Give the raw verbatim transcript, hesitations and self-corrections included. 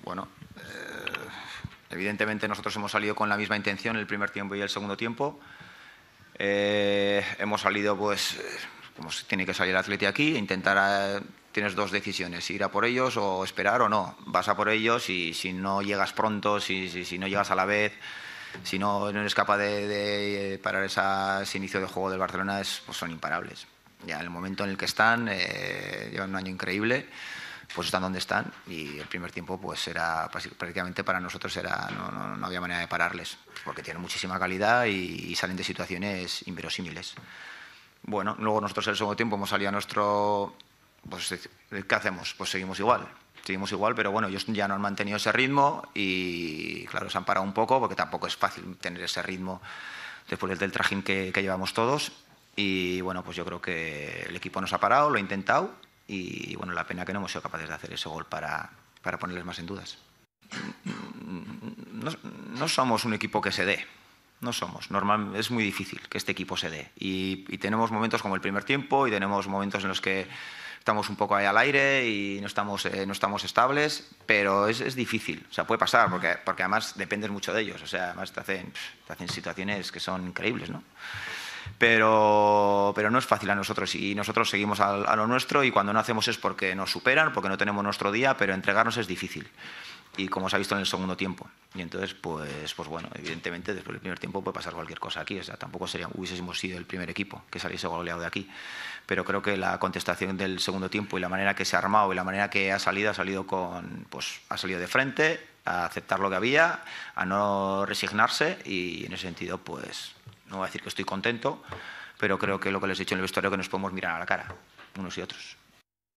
bueno, eh, evidentemente nosotros hemos salido con la misma intención el primer tiempo y el segundo tiempo. Eh, hemos salido, pues, como tiene que salir el Atleti aquí, intentar, a, tienes dos decisiones, ir a por ellos o esperar o no. Vas a por ellos y si no llegas pronto, si, si, si no llegas a la vez, si no, no eres capaz de, de parar esa, ese inicio de juego del Barcelona, es, pues son imparables. Ya en el momento en el que están, eh, llevan un año increíble, pues están donde están y el primer tiempo pues era prácticamente para nosotros era no, no, no había manera de pararles porque tienen muchísima calidad y, y salen de situaciones inverosímiles. Bueno, luego nosotros en el segundo tiempo hemos salido a nuestro... Pues, ¿qué hacemos? Pues seguimos igual. Seguimos igual, pero bueno, ellos ya no han mantenido ese ritmo y claro, se han parado un poco porque tampoco es fácil tener ese ritmo después del trajín que, que llevamos todos. Y bueno, pues yo creo que el equipo nos ha parado, lo ha intentado y bueno, la pena que no hemos sido capaces de hacer ese gol para, para ponerles más en dudas. No, no somos un equipo que se dé, no somos. Normal, es muy difícil que este equipo se dé y, y tenemos momentos como el primer tiempo y tenemos momentos en los que estamos un poco ahí al aire y no estamos, eh, no estamos estables, pero es, es difícil, o sea, puede pasar porque, porque además dependes mucho de ellos, o sea, además te hacen, te hacen situaciones que son increíbles, ¿no? Pero, pero no es fácil a nosotros y nosotros seguimos a, a lo nuestro y cuando no hacemos es porque nos superan, porque no tenemos nuestro día, pero entregarnos es difícil. Y como se ha visto en el segundo tiempo. Y entonces, pues, pues bueno, evidentemente después del primer tiempo puede pasar cualquier cosa aquí. O sea, tampoco sería, hubiésemos sido el primer equipo que saliese goleado de aquí. Pero creo que la contestación del segundo tiempo y la manera que se ha armado y la manera que ha salido, ha salido con, pues, ha salido de frente, a aceptar lo que había, a no resignarse y en ese sentido, pues, no voy a decir que estoy contento, pero creo que lo que les he dicho en el vestuario es que nos podemos mirar a la cara, unos y otros.